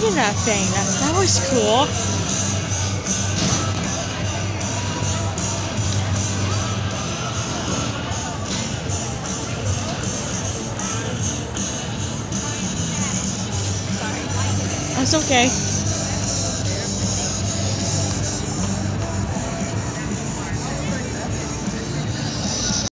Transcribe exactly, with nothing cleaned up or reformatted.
at that thing. That, that was cool. That's okay.